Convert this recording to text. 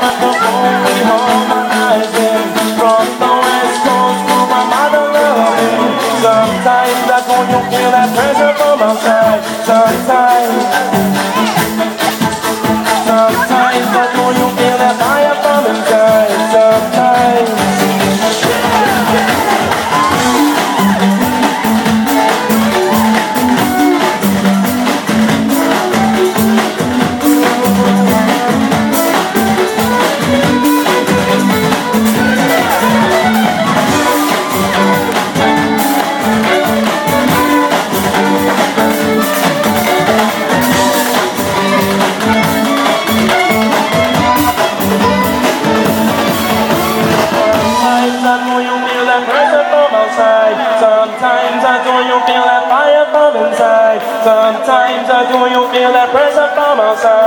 The only home I've been from the west coast to my mother loving. Sometimes that's when you feel that pressure from outside. Sometimes that's when you feel that fire from inside. Sometimes. Sometimes I do you feel that fire from inside. Sometimes I do you feel that pressure from outside.